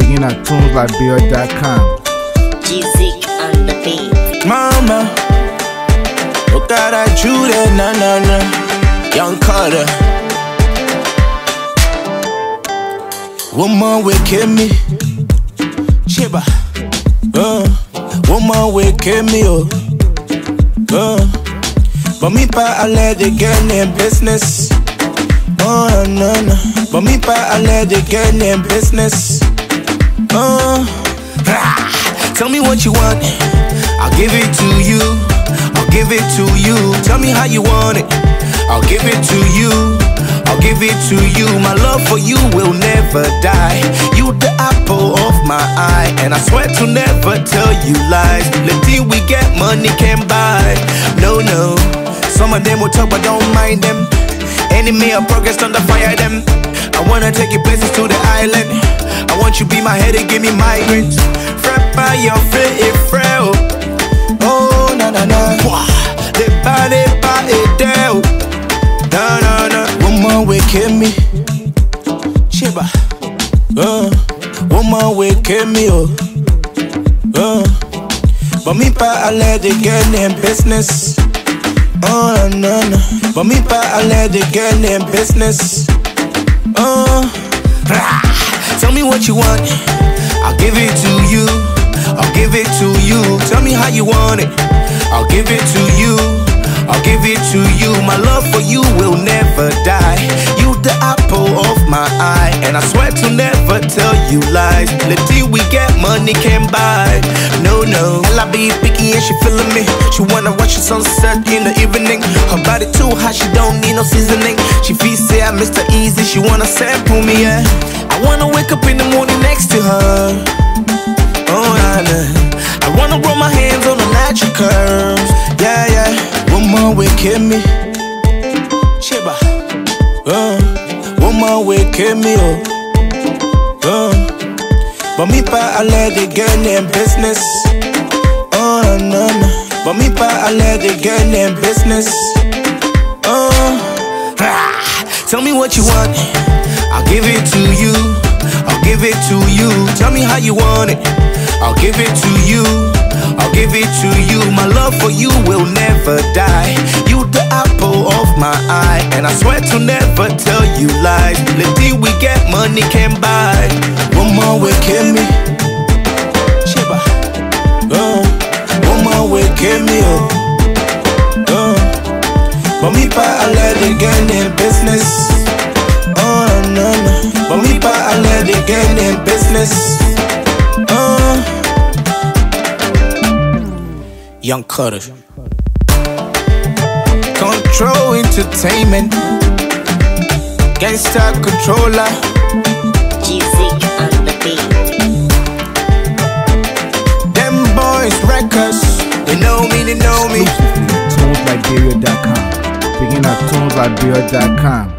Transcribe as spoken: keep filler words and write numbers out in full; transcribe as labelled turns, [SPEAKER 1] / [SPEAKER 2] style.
[SPEAKER 1] Begin at tunes liberia dot com.
[SPEAKER 2] G-Zik on the beat.
[SPEAKER 3] Mama, look at that Judah, na na na. Young Carter. Woman will kill me. Chiba. Uh, woman will kill me. Oh. Uh, but me pa I let the girl in business. Oh no no. But me pa I let the girl in business. Uh, ah, tell me what you want. I'll give it to you. I'll give it to you. Tell me how you want it. I'll give it to you. I'll give it to you. My love for you will never die. You the apple of my eye, and I swear to never tell you lies. The thing we get money can buy. No, no. Some of them will talk, but don't mind them. Enemy of progress, under fire them. I wanna take you places to the island. I want you be my head and give me migraines. Fret by your feet, it frail. Oh, na na na. The body by it down. Na na na. Woman will kill me. Chiba. Uh, woman will kill me. Oh. Uh, but me pa I let the girl in business. Oh no no. But me pa I let the girl in business. Oh. Ah. Tell me what you want. I'll give it to you. I'll give it to you. Tell me how you want it. I'll give it to you. I'll give it to you. My love for you will never die. You the apple of my eye, and I swear to never tell you lies. The deal we get money can buy. No, no. Ella be picky and she feeling me. She wanna watch the sunset in the evening. Her body too hot, she don't need no seasoning. She feels say I Mister Easy, she wanna sample me, yeah. I wanna wake up in the morning next to her. Oh, nah, nah. I wanna roll my hands on the natural curves. Yeah, yeah. Woman will kill me. Chiba. Uh, woman will kill me. Oh. Uh, but me pa I let the girl in business. Oh no no. But me pa I let the girl in business. Oh. Ah, tell me what you want. I'll give it to you. I'll give it to you. Tell me how you want it. I'll give it to you. I'll give it to you. My love for you will never die. You the apple of my eye, and I swear to never tell you lies. The thing we get money can buy. Woman will kill me. Chiba. Uh, woman will kill me. Oh. Uh, but me pa I let the girl in business. Oh no no. But me pa I let the girl in business. Uh, Young Carter. Control entertainment. Gangsta controller.
[SPEAKER 2] G-Zik on the beat.
[SPEAKER 3] Them boys records. They know me, they know me.
[SPEAKER 1] tunes liberia dot com. Begin at tunes liberia dot com.